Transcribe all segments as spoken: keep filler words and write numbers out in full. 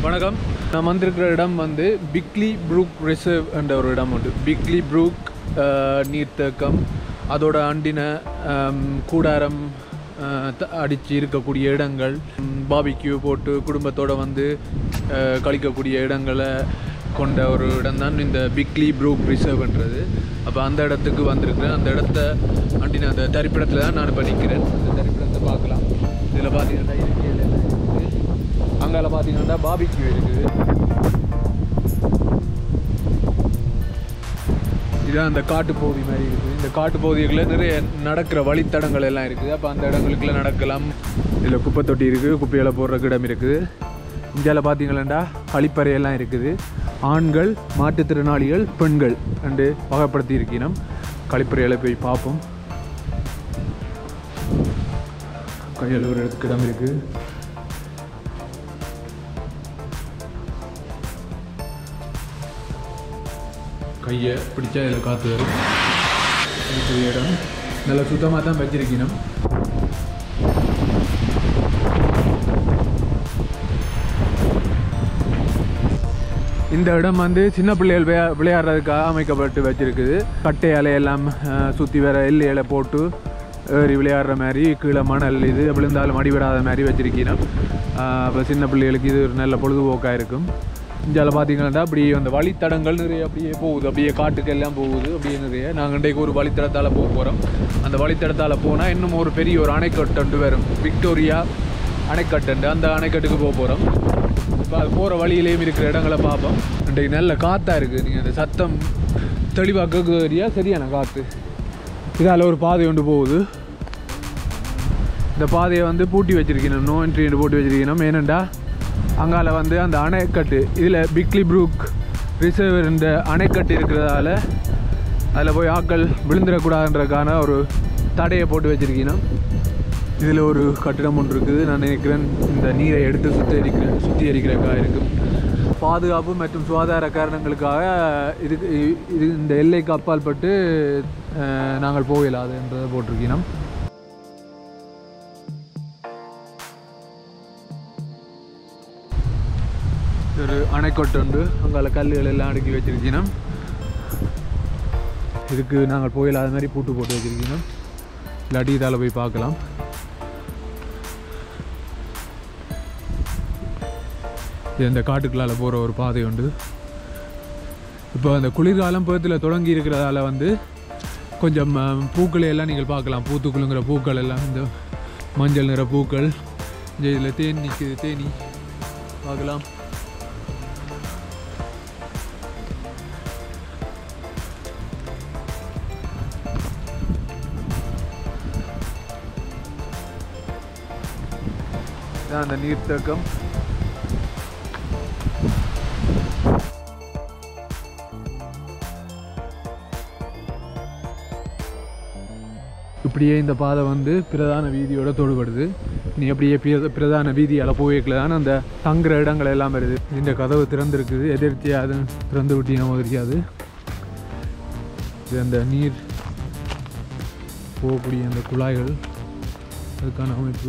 வணக்கம். நான் வந்திருக்கிற இடம் வந்து பிக்லி ப்ரூக் ரிசர்வ் என்ற ஒரு இடம் உண்டு. பிக்லி ப்ரூக் நீர்த்தேக்கம், அதோட அண்டின கூடாரம் அடித்து இருக்கக்கூடிய இடங்கள், பாபிக்யூ போட்டு குடும்பத்தோடு வந்து கழிக்கக்கூடிய இடங்களை கொண்ட ஒரு இடம் தான் இந்த பிக்லி ப்ரூக் ரிசர்வ்ன்றது. அப்போ அந்த இடத்துக்கு வந்திருக்கிறேன். அந்த இடத்த அண்டின அந்த தரிப்பிடத்தில் தான் நான் இப்போ நிற்கிறேன். இந்த தரிப்பிடத்தை பார்க்கலாம். இதில் பார்த்தீங்கன்னா இயற்கையில் எல்லாம் இருக்குது. அங்கால பார்த்தீங்கன்னா பாபிக்யூ இருக்குது. இதுதான் அந்த காட்டுப்பகுதி மாதிரி இருக்குது. இந்த காட்டுப்பகுதிகளில் நிறைய நடக்கிற வழித்தடங்கள் எல்லாம் இருக்குது. அப்போ அந்த இடங்களுக்குள்ள நடக்கலாம். இதில் குப்பை தொட்டி இருக்குது, குப்பைகளை போடுறக்கு இடம் இருக்குது. இந்தியாவில் பார்த்தீங்களா கழிப்பறையெல்லாம் இருக்குது. ஆண்கள், மாற்றுத்திறனாளிகள், பெண்கள் ரெண்டு வகைப்படுத்தி இருக்கணும். கழிப்பறைகளை போய் பார்ப்போம். கையில் ஒரு இடத்துக்கு இடம் இருக்குது. கையை பிடிச்சா இதில் காற்று வரும். பெரிய இடம் நல்லா சுத்தமாக தான் வச்சிருக்கணும். இந்த இடம் வந்து சின்ன பிள்ளைகள் விளையா விளையாடுறதுக்காக அமைக்கப்பட்டு வச்சுருக்குது. கட்டை அலையெல்லாம் சுற்றி வர எல்லைகளை போட்டு ஏறி விளையாடுற மாதிரி, கீழே மணல் இது விழுந்தாலும் அடிபடாத மாதிரி வச்சுருக்கணும். அப்போ சின்ன பிள்ளைகளுக்கு இது ஒரு நல்ல பொழுதுபோக்காக இருக்கும். இந்தியாவில் பார்த்தீங்கன்னா அப்படி அந்த வழித்தடங்கள் நிறைய அப்படியே போகுது, அப்படியே காட்டுக்கு எல்லாம் போகுது. அப்படியே நிறைய நாங்கள் இன்றைக்கு ஒரு வழித்தடத்தால் போக போகிறோம். அந்த வழித்தடத்தால் போனால் இன்னும் ஒரு பெரிய ஒரு அணைக்கட்டு வரும், விக்டோரியா அணைக்கட்டு. அந்த அணைக்கட்டுக்கு போக போகிறோம். இப்போ அது போகிற வழியிலேயும் இருக்கிற இடங்களை பார்ப்போம். இன்றைக்கு நல்ல காற்றா இருக்குது. நீங்கள் அந்த சத்தம் தெளிவாக கேட்குறியா? சரியான காற்று. இதால் ஒரு பாதை ஒன்று போகுது. இந்த பாதையை வந்து பூட்டி வச்சுருக்கணும், நோ என்ட்ரின்னு போட்டு வச்சுருக்கணும். ஏனெண்டா அங்கால வந்து அந்த அணைக்கட்டு, இதில் பிக்லி ப்ரூக் ரிசர்வ் இந்த அணைக்கட்டு இருக்கிறதால அதில் போய் ஆக்கள் விழுந்துடக்கூடாதுன்றதுக்கான ஒரு தடையை போட்டு வச்சுருக்கணும். இதில் ஒரு கட்டிடம் ஒன்று இருக்குது. நான் நினைக்கிறேன் இந்த நீரை எடுத்து சுத்திகரிக்கிற சுத்திகரிக்கிறதுக்காக இருக்கும். பாதுகாப்பு மற்றும் சுகாதார காரணங்களுக்காக இதுக்கு இது இந்த எல்லைக்கு அப்பால் பட்டு நாங்கள் போகலாது என்றதை போட்டிருக்கணும். ஒரு அணைக்கட்டு உண்டு. அங்கால கல்லுகள் எல்லாம் அடுக்கி வச்சிருக்கணும். இதுக்கு நாங்கள் போயிடாத மாதிரி பூட்டு போட்டு வச்சிருக்கணும். இல்லாட்டி இதால் போய் பார்க்கலாம். இது இந்த காட்டுக்குள்ளால் போகிற ஒரு பாதை உண்டு. இப்போ அந்த குளிர்காலம் பேத்தில் தொடங்கி இருக்கிறதால வந்து கொஞ்சம் பூக்களை எல்லாம் நீங்கள் பார்க்கலாம். பூத்துக்குளுங்கிற பூக்கள் எல்லாம் இந்த மஞ்சள் நிற பூக்கள். இந்த இதில் தேனி நிற்குது, தேனி பார்க்கலாம். அந்த நீர்த்தேக்கம். இப்படியே இந்த பாதை வந்து பிரதான வீதியோட தொடுபடுது. நீ அப்படியே பிரதான வீதியால் போய்க்கல தான் அந்த தங்குற இடங்கள் எல்லாம் வருது. இந்த கதவு திறந்துருக்குது. எதிர்த்தியாக அது திறந்து விட்டின மாதிரியாது. இது அந்த நீர் போகக்கூடிய அந்த குழாய்கள், அதுக்கான அமைப்பு.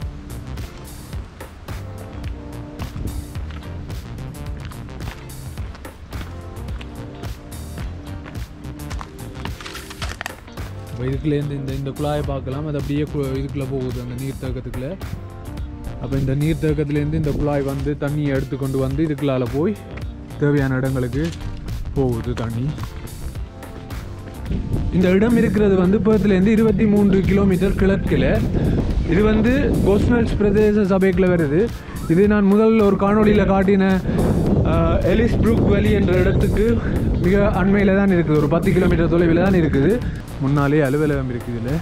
இப்போ இதுக்குள்ளேருந்து இந்த இந்த குழாயை பார்க்கலாம். அது அப்படியே இதுக்குள்ளே போகுது அந்த நீர்த்தேக்கத்துக்குள்ளே. அப்போ இந்த நீர்த்தேக்கத்துலேருந்து இந்த குழாய் வந்து தண்ணியை எடுத்து கொண்டு வந்து இதுக்குள்ளால் போய் தேவையான இடங்களுக்கு போகுது தண்ணி. இந்த இடம் இருக்கிறது வந்து பேர்த்துலேருந்து இருபத்தி மூன்று கிலோமீட்டர் கிழக்கில். இது வந்து கோஸ்னல்ஸ் பிரதேச சபைக்குள்ள வருது. இது நான் முதல்ல ஒரு காணொலியில் காட்டின எலிஸ் ப்ரூக் வேலி என்ற இடத்துக்கு மிக அண்மையில் தான் இருக்குது. ஒரு பத்து கிலோமீட்டர் தொலைவில் தான் இருக்குது. முன்னாலே அலுவலகம் இருக்குது. இதில்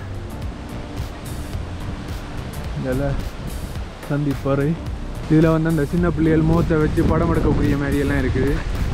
இதில் சந்திப்பாறை. இதில் வந்து அந்த சின்ன பிள்ளைகள் முகத்தை வச்சு படம் எடுக்கக்கூடிய மாதிரியெல்லாம் இருக்குது.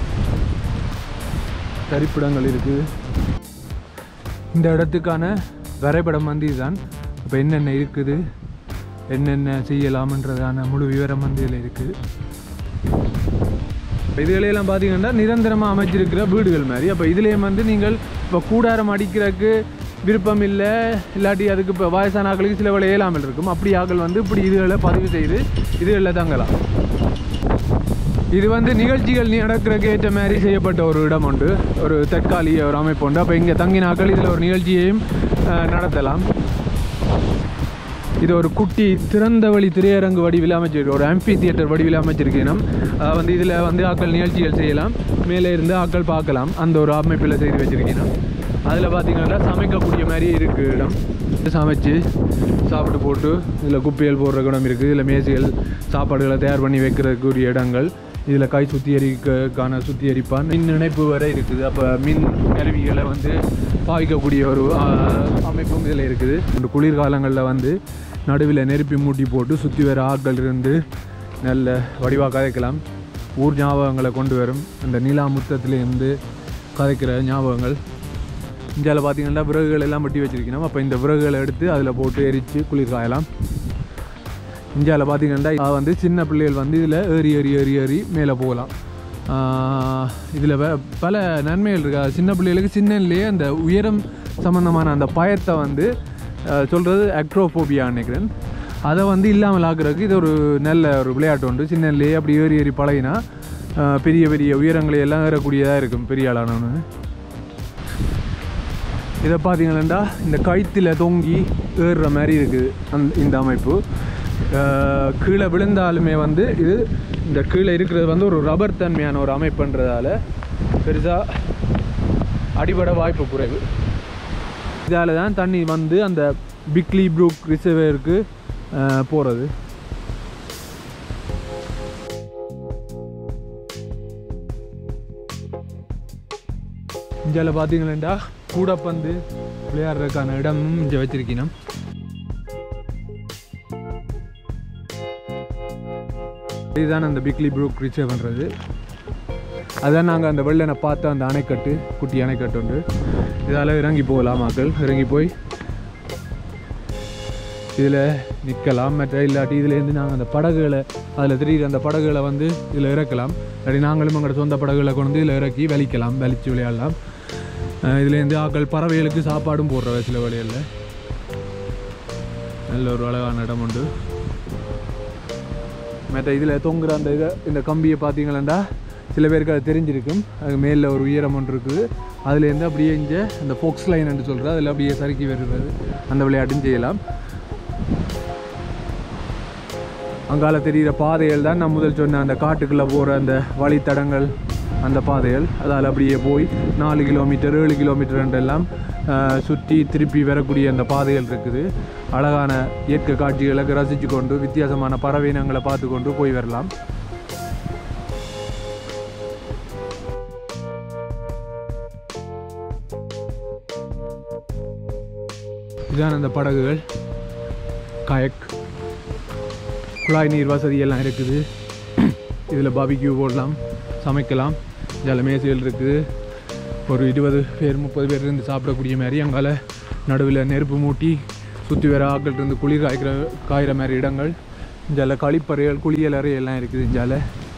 தரிப்பிடங்கள் இருக்குது. இந்த இடத்துக்கான வரைபடம் வந்து இதுதான். இப்போ என்னென்ன இருக்குது, என்னென்ன செய்யலாம்ன்றதான முழு விவரம் வந்து இதில் இருக்குது. இதுகளையெல்லாம் பார்த்தீங்கன்னா நிரந்தரமாக அமைச்சிருக்கிற வீடுகள் மாதிரி. அப்போ இதுலேயும் வந்து நீங்கள் இப்போ கூடாரம் அடிக்கிறதுக்கு விருப்பம் இல்லை, இல்லாட்டி அதுக்கு இப்போ வயசான ஆக்களுக்கு சில வேலை இயலாமல் இருக்கும். அப்படி ஆக்கள் வந்து இப்படி இதுகளை பதிவு செய்து இதுகளில் தங்கலாம். இது வந்து நிகழ்ச்சிகள் நடக்கிறதுக்கு ஏற்ற மாதிரி செய்யப்பட்ட ஒரு இடம் உண்டு, ஒரு தற்காலிக ஒரு அமைப்பு உண்டு. அப்போ இங்கே தங்கினாக்கள் இதில் ஒரு நிகழ்ச்சியையும் நடத்தலாம். இது ஒரு குட்டி திறந்த வழி திரையரங்கு வடிவில் அமைச்சிருக்கு, ஒரு ஆம்பி தியேட்டர் வடிவில் அமைச்சிருக்கணும். வந்து இதில் வந்து ஆக்கள் நிகழ்ச்சிகள் செய்யலாம், மேலே இருந்து ஆக்கள் பார்க்கலாம். அந்த ஒரு அமைப்பில் செய்து வச்சுருக்கணும். அதில் பார்த்திங்கன்னா சமைக்கக்கூடிய மாதிரி இருக்குது இடம். சமைச்சு சாப்பிட்டு போட்டு இதில் குப்பைகள் போடுற இடம் இருக்குது. இதில் மேசைகள் சாப்பாடுகளை தயார் பண்ணி வைக்கிறதுக்குரிய இடங்கள். இதில் கை சுத்திகரிக்கான சுத்திகரிப்பான் மின் இணைப்பு வரை இருக்குது. அப்போ மின் கருவிகளை வந்து பாவிக்கக்கூடிய ஒரு அமைப்பும் இதில் இருக்குது. இந்த குளிர்காலங்களில் வந்து நடுவில் நெருப்பி மூட்டி போட்டு சுற்றி வர ஆட்கள் இருந்து நல்ல வடிவாக கதைக்கலாம். ஊர் ஞாபகங்களை கொண்டு வரும். அந்த நிலா முத்தத்துலேருந்து கதைக்கிற ஞாபகங்கள். இந்தியாவில் பார்த்திங்கன்னா விறகுகள் எல்லாம் வெட்டி வச்சுருக்கணும். அப்போ இந்த விறகுகளை எடுத்து அதில் போட்டு எரித்து குளிர் காயலாம். இந்தியாவில் பார்த்திங்கன்னா வந்து சின்ன பிள்ளைகள் வந்து இதில் ஏறி ஏறி ஏறி ஏறி மேலே போகலாம். இதில் பல நன்மைகள் இருக்குது. சின்ன பிள்ளைகளுக்கு சின்னன்லேயே அந்த உயரம் சம்மந்தமான அந்த பயத்தை வந்து சொல்கிறது ஆக்ட்ரோஃபோபியா நினைக்கிறேன். அதை வந்து இல்லாமல் ஆக்குறதுக்கு இது ஒரு நல்ல ஒரு விளையாட்டு உண்டு. சின்னன்லேயே அப்படி ஏறி ஏறி பழகினா பெரிய பெரிய உயரங்களை எல்லாம் ஏறக்கூடியதாக இருக்கும் பெரிய ஆளானவனு. இதை பார்த்தீங்கன்னா இந்த கயிற்றில் தொங்கி ஏறுற மாதிரி இருக்குது அந் இந்த அமைப்பு. கீழே விழுந்தாலுமே வந்து இது இந்த கீழே இருக்கிறது வந்து ஒரு ரப்பர் தன்மையான ஒரு அமைப்புன்றதால பெருசாக அடிபட வாய்ப்பு குறைவு. இதால் தான் தண்ணி வந்து அந்த பிக்லி ப்ரூக் ரிசர்வேருக்கு போகிறது. இந்தியாவில் பார்த்தீங்கன்னா கூடப்பந்து விளையாடுறதுக்கான இடமும் இங்கே வச்சிருக்கணும். இதுதான் அந்த பிக்லி ப்ரூக் ரிசர்வ் பண்ணுறது. அதான் நாங்கள் அந்த வெள்ளனை பார்த்த அந்த அணைக்கட்டு, குட்டி அணைக்கட்டு உண்டு. இதால் இறங்கி போகலாம். மக்கள் இறங்கி போய் இதில் நிற்கலாம். மற்ற இல்லாட்டி இதுலேருந்து நாங்கள் அந்த படகுகளை அதில் தெரியுற அந்த படகுகளை வந்து இதில் இறக்கலாம். இல்லாட்டி நாங்களும் எங்களோட சொந்த படகுகளை கொண்டு வந்து இதில் இறக்கி வலிக்கலாம், வலிச்சு விளையாடலாம். இதுலேருந்து ஆக்கள் பறவைகளுக்கு சாப்பாடும் போடுற சில வழிகளில் நல்ல ஒரு அழகான இடம் உண்டு. மற்ற இதில் தொங்குற அந்த இதை இந்த கம்பியை பார்த்தீங்களா சில பேருக்கு அது தெரிஞ்சிருக்கும். அது மேலே ஒரு உயரம் ஒன்று இருக்குது. அதுலேருந்து அப்படியே இங்கே அந்த ஃபோக்ஸ் லைன் என்று சொல்கிறது, அதில் அப்படியே சறுக்கி வருகிறது. அந்த விளையாட்டும் செய்யலாம். அங்கால தெரிகிற பாதைகள் தான் நான் முதல் சொன்ன அந்த காட்டுக்குள்ளே போகிற அந்த வழித்தடங்கள், அந்த பாதைகள். அதால் அப்படியே போய் நாலு கிலோமீட்டர் ஏழு கிலோமீட்டர் என்றெல்லாம் சுற்றி திருப்பி வரக்கூடிய அந்த பாதைகள் இருக்குது. அழகான இயற்கை காட்சிகளை ரசித்து கொண்டு வித்தியாசமான பறவை இனங்களை பார்த்து கொண்டு போய் வரலாம். இதுதான் அந்த படகுகள், கயக், குழாய் நீர் வசதி எல்லாம் இருக்குது. இதில் பாபிக்யூ போடலாம், சமைக்கலாம். இதில் மேசைகள் இருக்குது. ஒரு இருபது பேர் முப்பது பேர் இருந்து சாப்பிடக்கூடிய மாதிரி. அங்கால நடுவில் நெருப்பு மூட்டி சுற்றி வர ஆக்கள் இருந்து குளிர் காய்க்கிற காய்கிற மாதிரி இடங்கள். இதில் கழிப்பறைகள், குளியல் அறை எல்லாம் இருக்குது. இதில்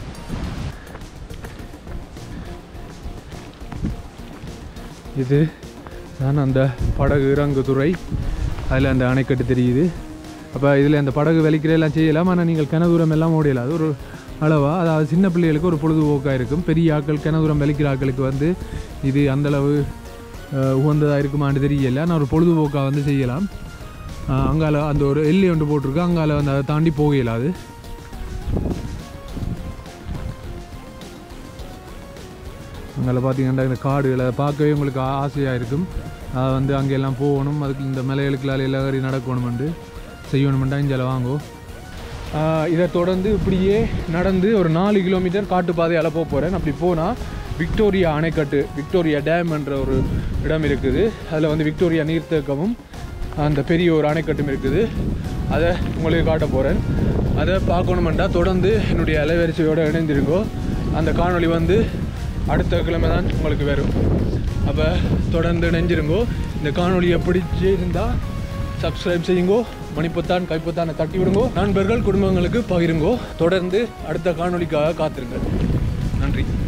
இது தான் அந்த படகு இறங்குதுறை. அதில் அந்த அணைக்கட்டு தெரியுது. அப்போ இதில் அந்த படகு வலிக்கிறெல்லாம் செய்யலாம். ஆனால் நீங்கள் கிணதூரம் எல்லாம் ஓடியலாம். அது ஒரு அளவாக, அதாவது சின்ன பிள்ளைகளுக்கு ஒரு பொழுதுபோக்காக இருக்கும். பெரிய ஆக்கள் கிணதூரம் வலிக்கிற ஆக்களுக்கு வந்து இது அந்தளவு உகந்ததாக இருக்குமான்னு தெரியல. ஆனால் ஒரு பொழுதுபோக்காக வந்து செய்யலாம். அங்கால அந்த ஒரு எல்லை ஒன்று போட்டிருக்கு. அங்கால வந்து அதை தாண்டி போக இயலாது. அங்கே பார்த்தீங்கன்னா இந்த காடுகளை பார்க்கவே உங்களுக்கு ஆசையாக இருக்கும். அதை வந்து அங்கெல்லாம் போகணும், அதுக்கு இந்த மலைகளுக்குள்ளால் எல்லாம் ஏறி நடக்கணுமெண்டு செய்யணுமெண்டா இங்கே வாங்கும். இதை தொடர்ந்து இப்படியே நடந்து ஒரு நாலு கிலோமீட்டர் காட்டுப்பாதையால் போக போகிறேன். அப்படி போனால் விக்டோரியா அணைக்கட்டு, விக்டோரியா டேம் என்ற ஒரு இடம் இருக்குது. அதில் வந்து விக்டோரியா நீர்த்தேக்கமும் அந்த பெரிய ஒரு அணைக்கட்டும் இருக்குது. அதை உங்களுக்கு காட்ட போகிறேன். அதை பார்க்கணுமெண்டா தொடர்ந்து என்னுடைய அலைவரிசையோடு இணைந்திருக்கோ. அந்த காணொளி வந்து அடுத்த கிழமை தான் உங்களுக்கு வரும். அப்போ தொடர்ந்து இணைஞ்சிருங்கோ. இந்த காணொலியை பிடிச்சி இருந்தால் சப்ஸ்கிரைப் செய்யுங்கோ, மணிப்பொத்தான் கைப்பொத்தானை தட்டி விடுங்கோ, நண்பர்கள் குடும்பங்களுக்கு பகிருங்கோ. தொடர்ந்து அடுத்த காணொலிக்காக காத்திருங்கள். நன்றி.